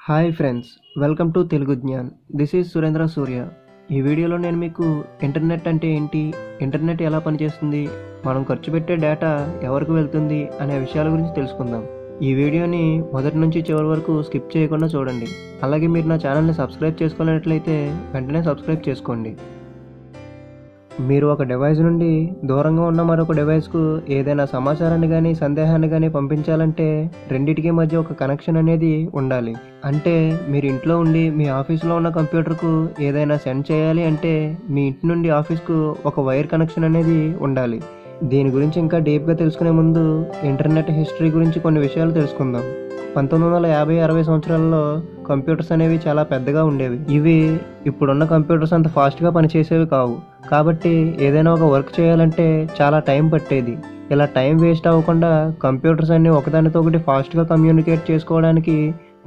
Hi friends, welcome to Telugu Gyan. This is Surendra Surya. ఈ వీడియోలో నేను మీకు ఇంటర్నెట్ అంటే ఏంటి, ఇంటర్నెట్ ఎలా పనిచేస్తుంది, మనం ఖర్చు పెట్టే డేటా ఎవరికి వెళ్తుంది అనే విషయాల గురించి తెలుసుకుందాం. ఈ వీడియోని మొదటి నుంచి చివరి వరకు స్కిప్ చేయకుండా చూడండి. అలాగే మీరు నా ఛానల్ని సబ్స్క్రైబ్ చేసుకోలేనట్లయితే వెంటనే సబ్స్క్రైబ్ చేసుకోండి. మీరు ఒక డివైస్ నుండి దూరంగా ఉన్న మరొక డివైస్కు ఏదైనా సమాచారాన్ని కానీ సందేహాన్ని కానీ పంపించాలంటే రెండిటికి మధ్య ఒక కనెక్షన్ అనేది ఉండాలి. అంటే మీరు ఇంట్లో ఉండి మీ ఆఫీస్లో ఉన్న కంప్యూటర్కు ఏదైనా సెండ్ చేయాలి అంటే మీ ఇంటి నుండి ఆఫీస్కు ఒక వైర్ కనెక్షన్ అనేది ఉండాలి. దీని గురించి ఇంకా డీప్గా తెలుసుకునే ముందు ఇంటర్నెట్ హిస్టరీ గురించి కొన్ని విషయాలు తెలుసుకుందాం. 1950-60 సంవత్సరాల్లో కంప్యూటర్స్ అనేవి చాలా పెద్దగా ఉండేవి. ఇవి ఇప్పుడున్న కంప్యూటర్స్ అంత ఫాస్ట్గా పనిచేసేవి కావు. కాబట్టి ఏదైనా ఒక వర్క్ చేయాలంటే చాలా టైం పట్టేది. ఇలా టైం వేస్ట్ అవ్వకుండా కంప్యూటర్స్ అన్ని ఒకదానితో ఒకటి ఫాస్ట్గా కమ్యూనికేట్ చేసుకోవడానికి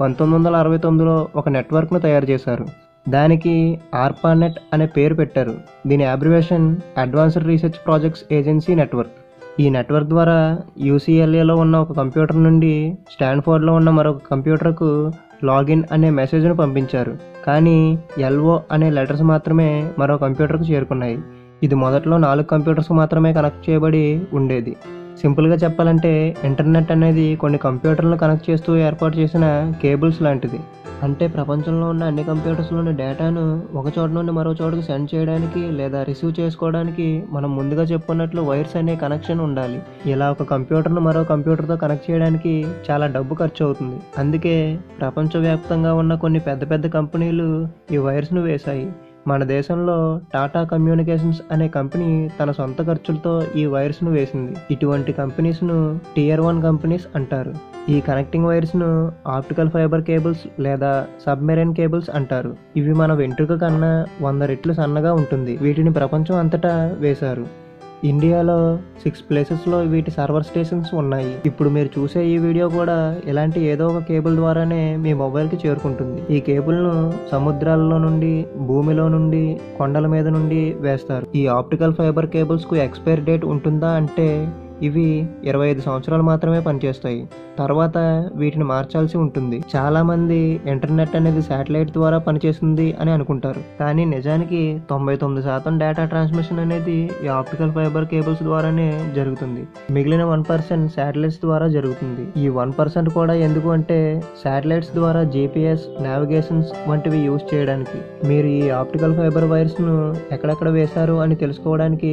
1969లో ఒక నెట్వర్క్ను తయారు చేశారు. దానికి ఆర్పానెట్ అనే పేరు పెట్టారు. దీని abbreviation advanced research projects agency network. ఈ నెట్వర్క్ ద్వారా UCLAలో ఉన్న ఒక కంప్యూటర్ నుండి స్టాన్ఫోర్డ్లో ఉన్న మరొక కంప్యూటర్కు లాగిన్ అనే మెసేజ్ను పంపించారు. కానీ LO అనే లెటర్స్ మాత్రమే మరో కంప్యూటర్కు చేరుకున్నాయి. ఇది మొదట్లో 4 కంప్యూటర్స్కు మాత్రమే కనెక్ట్ చేయబడి ఉండేది. సింపుల్గా చెప్పాలంటే ఇంటర్నెట్ అనేది కొన్ని కంప్యూటర్లను కనెక్ట్ చేస్తూ ఏర్పాటు చేసిన కేబుల్స్ లాంటిది. అంటే ప్రపంచంలో ఉన్న అన్ని కంప్యూటర్స్లోని డేటాను ఒక చోట నుండి మరో చోటుకు సెండ్ చేయడానికి లేదా రిసీవ్ చేసుకోవడానికి మనం ముందుగా చెప్పుకున్నట్లు వైర్స్ అనే కనెక్షన్ ఉండాలి. ఇలా ఒక కంప్యూటర్ను మరో కంప్యూటర్తో కనెక్ట్ చేయడానికి చాలా డబ్బు ఖర్చు అవుతుంది. అందుకే ప్రపంచవ్యాప్తంగా ఉన్న కొన్ని పెద్ద పెద్ద కంపెనీలు ఈ వైర్స్ను వేశాయి. మన దేశంలో టాటా కమ్యూనికేషన్స్ అనే కంపెనీ తన సొంత ఖర్చులతో ఈ వైర్స్ను వేసింది. ఇటువంటి కంపెనీస్ను Tier 1 కంపెనీస్ అంటారు. ఈ కనెక్టింగ్ వైర్స్ను ఆప్టికల్ ఫైబర్ కేబుల్స్ లేదా సబ్మెరైన్ కేబుల్స్ అంటారు. ఇవి మన వెంట్రుక కన్నా 100 రెట్లు సన్నగా ఉంటుంది. వీటిని ప్రపంచం అంతటా వేశారు. ఇండియాలో 6 ప్లేసెస్లో వీటి సర్వర్ స్టేషన్స్ ఉన్నాయి. ఇప్పుడు మీరు చూసే ఈ వీడియో కూడా ఇలాంటి ఏదో ఒక కేబుల్ ద్వారానే మీ మొబైల్కి చేరుకుంటుంది. ఈ కేబుల్ను సముద్రాలలో నుండి, భూమిలో నుండి, కొండల మీద నుండి వేస్తారు. ఈ ఆప్టికల్ ఫైబర్ కేబుల్స్కు ఎక్స్పైరీ డేట్ ఉంటుందా అంటే ఇవి 25 సంవత్సరాలు మాత్రమే పనిచేస్తాయి. తర్వాత వీటిని మార్చాల్సి ఉంటుంది. చాలామంది ఇంటర్నెట్ అనేది శాటిలైట్ ద్వారా పనిచేస్తుంది అని అనుకుంటారు. కానీ నిజానికి 99% డేటా ట్రాన్స్మిషన్ అనేది ఈ ఆప్టికల్ ఫైబర్ కేబుల్స్ ద్వారానే జరుగుతుంది. మిగిలిన 1% శాటిలైట్స్ ద్వారా జరుగుతుంది. ఈ 1% కూడా ఎందుకు అంటే శాటిలైట్స్ ద్వారా GPS, నావిగేషన్స్ వంటివి యూజ్ చేయడానికి. మీరు ఈ ఆప్టికల్ ఫైబర్ వైర్స్ను ఎక్కడెక్కడ వేశారు అని తెలుసుకోవడానికి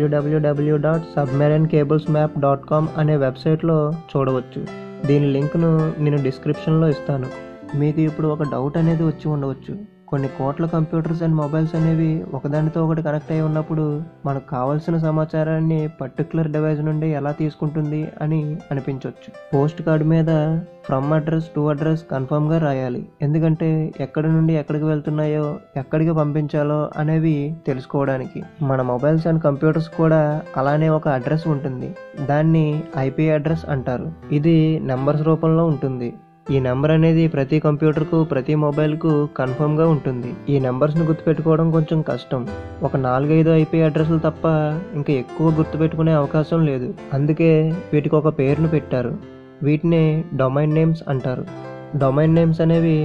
www.submarinecablesmap.com అనే వెబ్సైట్లో చూడవచ్చు. దీని లింక్ను నేను డిస్క్రిప్షన్లో ఇస్తాను. మీకు ఇప్పుడు ఒక డౌట్ అనేది వచ్చి ఉండవచ్చు. కొన్ని కోట్ల కంప్యూటర్స్ అండ్ మొబైల్స్ అనేవి ఒకదానితో ఒకటి కనెక్ట్ అయి ఉన్నప్పుడు మనకు కావాల్సిన సమాచారాన్ని పర్టికులర్ డివైస్ నుండి ఎలా తీసుకుంటుంది అని అనిపించవచ్చు. పోస్ట్ కార్డ్ మీద ఫ్రమ్ అడ్రస్ టు అడ్రస్ కన్ఫర్మ్గా రాయాలి. ఎందుకంటే ఎక్కడి నుండి ఎక్కడికి వెళ్తున్నాయో, ఎక్కడికి పంపించాలో అనేవి తెలుసుకోవడానికి. మన మొబైల్స్ అండ్ కంప్యూటర్స్ కూడా అలానే ఒక అడ్రస్ ఉంటుంది. దాన్ని IP అడ్రస్ అంటారు. ఇది నెంబర్స్ రూపంలో ఉంటుంది. ఈ నెంబర్ అనేది ప్రతి కంప్యూటర్కు, ప్రతి మొబైల్కు కన్ఫర్మ్గా ఉంటుంది. ఈ నెంబర్స్ని గుర్తుపెట్టుకోవడం కొంచెం కష్టం. ఒక 4-5 IP అడ్రస్లు తప్ప ఇంకా ఎక్కువ గుర్తుపెట్టుకునే అవకాశం లేదు. అందుకే వీటికి ఒక పేరును పెట్టారు. వీటిని డొమైన్ నేమ్స్ అంటారు. డొమైన్ నేమ్స్ అనేవి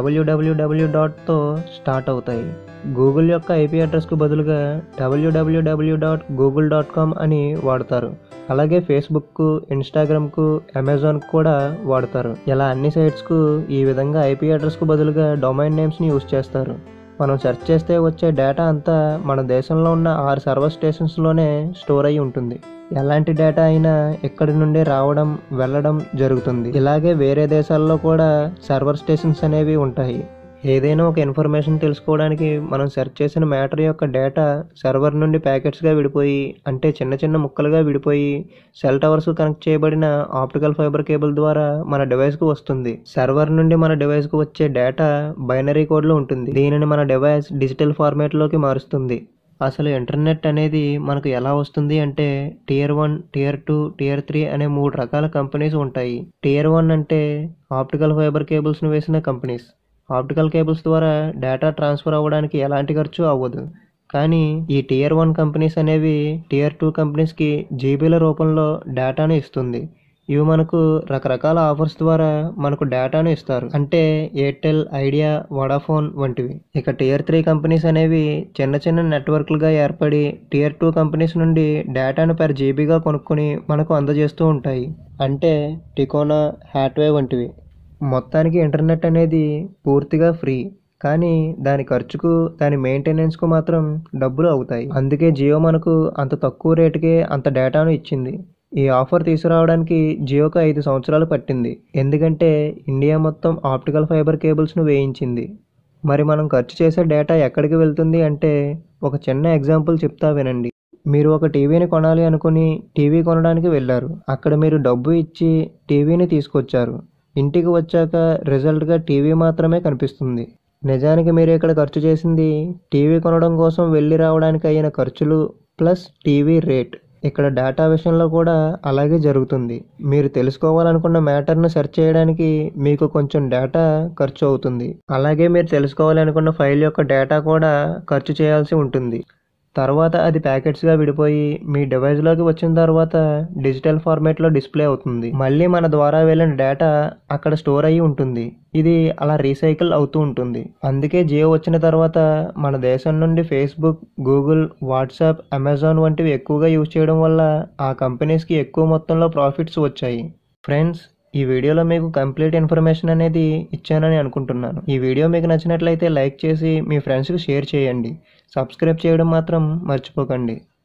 www.తో స్టార్ట్ అవుతాయి. గూగుల్ యొక్క IP అడ్రస్కు బదులుగా www.google.com అని వాడతారు. అలాగే ఫేస్బుక్కు, ఇన్స్టాగ్రామ్కు, అమెజాన్కు కూడా వాడతారు. ఇలా అన్ని సైట్స్కు ఈ విధంగా IP అడ్రస్కు బదులుగా డొమైన్ నేమ్స్ని యూజ్ చేస్తారు. మనం సెర్చ్ చేస్తే వచ్చే డేటా అంతా మన దేశంలో ఉన్న 6 సర్వర్ స్టేషన్స్లోనే స్టోర్ అయి ఉంటుంది. ఎలాంటి డేటా అయినా ఇక్కడి నుండి రావడం, వెళ్ళడం జరుగుతుంది. ఇలాగే వేరే దేశాల్లో కూడా సర్వర్ స్టేషన్స్ అనేవి ఉంటాయి. ఏదైనా ఒక ఇన్ఫర్మేషన్ తెలుసుకోవడానికి మనం సెర్చ్ చేసిన మ్యాటర్ యొక్క డేటా సర్వర్ నుండి ప్యాకెట్స్గా విడిపోయి, అంటే చిన్న చిన్న ముక్కలుగా విడిపోయి సెల్ టవర్స్కు కనెక్ట్ చేయబడిన ఆప్టికల్ ఫైబర్ కేబుల్ ద్వారా మన డివైస్కు వస్తుంది. సర్వర్ నుండి మన డివైస్కు వచ్చే డేటా బైనరీ కోడ్లో ఉంటుంది. దీనిని మన డివైస్ డిజిటల్ ఫార్మాట్లోకి మారుస్తుంది. అసలు ఇంటర్నెట్ అనేది మనకు ఎలా వస్తుంది అంటే Tier 1, Tier 2, Tier 3 అనే 3 రకాల కంపెనీస్ ఉంటాయి. Tier 1 అంటే ఆప్టికల్ ఫైబర్ కేబుల్స్ను వేసిన కంపెనీస్. ఆప్టికల్ కేబుల్స్ ద్వారా డేటా ట్రాన్స్ఫర్ అవ్వడానికి ఎలాంటి ఖర్చు అవ్వదు. కానీ ఈ Tier 1 కంపెనీస్ అనేవి Tier 2 కంపెనీస్కి జీబీల రూపంలో డేటాను ఇస్తుంది. ఇవి మనకు రకరకాల ఆఫర్స్ ద్వారా మనకు డేటాను ఇస్తారు. అంటే ఎయిర్టెల్, ఐడియా, వోడాఫోన్ వంటివి. ఇక టియర్ 3 కంపెనీస్ అనేవి చిన్న చిన్న నెట్వర్క్లుగా ఏర్పడి టియర్ 2 కంపెనీస్ నుండి డేటాను పెర్ జీబీగా కొనుక్కొని మనకు అందజేస్తూ ఉంటాయి. అంటే టికోనా, హ్యాత్వే వంటివి. మొత్తానికి ఇంటర్నెట్ అనేది పూర్తిగా ఫ్రీ. కానీ దాని ఖర్చుకు, దాని మెయింటెనెన్స్కు మాత్రం డబ్బులు అవుతాయి. అందుకే జియో మనకు అంత తక్కువ రేటుకే అంత డేటాను ఇచ్చింది. ఈ ఆఫర్ తీసుకురావడానికి జియోకు 5 సంవత్సరాలు పట్టింది. ఎందుకంటే ఇండియా మొత్తం ఆప్టికల్ ఫైబర్ కేబుల్స్ను వేయించింది. మరి మనం ఖర్చు చేసే డేటా ఎక్కడికి వెళ్తుంది అంటే ఒక చిన్న ఎగ్జాంపుల్ చెప్తా వినండి. మీరు ఒక టీవీని కొనాలి అనుకుని టీవీ కొనడానికి వెళ్ళారు. అక్కడ మీరు డబ్బు ఇచ్చి టీవీని తీసుకొచ్చారు. ఇంటికి వచ్చాక రిజల్ట్గా టీవీ మాత్రమే కనిపిస్తుంది. నిజానికి మీరు ఇక్కడ ఖర్చు చేసింది టీవీ కొనడం కోసం వెళ్ళి రావడానికి అయిన ఖర్చులు ప్లస్ టీవీ రేట్. ఇక్కడ డేటా విషయంలో కూడా అలాగే జరుగుతుంది. మీరు తెలుసుకోవాలనుకున్న మ్యాటర్ను సెర్చ్ చేయడానికి మీకు కొంచెం డేటా ఖర్చు అవుతుంది. అలాగే మీరు తెలుసుకోవాలనుకున్న ఫైల్ యొక్క డేటా కూడా ఖర్చు చేయాల్సి ఉంటుంది. తర్వాత అది ప్యాకెట్స్గా విడిపోయి మీ డివైస్లోకి వచ్చిన తర్వాత డిజిటల్ ఫార్మేట్లో డిస్ప్లే అవుతుంది. మళ్ళీ మన ద్వారా వెళ్ళిన డేటా అక్కడ స్టోర్ అయ్యి ఉంటుంది. ఇది అలా రీసైకిల్ అవుతూ ఉంటుంది. అందుకే జియో వచ్చిన తర్వాత మన దేశం నుండి ఫేస్బుక్, గూగుల్, వాట్సాప్, అమెజాన్ వంటివి ఎక్కువగా యూజ్ చేయడం వల్ల ఆ కంపెనీస్కి ఎక్కువ మొత్తంలో ప్రాఫిట్స్ వచ్చాయి. ఫ్రెండ్స్, ఈ వీడియోలో మీకు కంప్లీట్ ఇన్ఫర్మేషన్ అనేది ఇచ్చానని అనుకుంటున్నాను. ఈ వీడియో మీకు నచ్చినట్లయితే లైక్ చేసి మీ ఫ్రెండ్స్కి షేర్ చేయండి. సబ్స్క్రైబ్ చేయడం మాత్రం మర్చిపోకండి.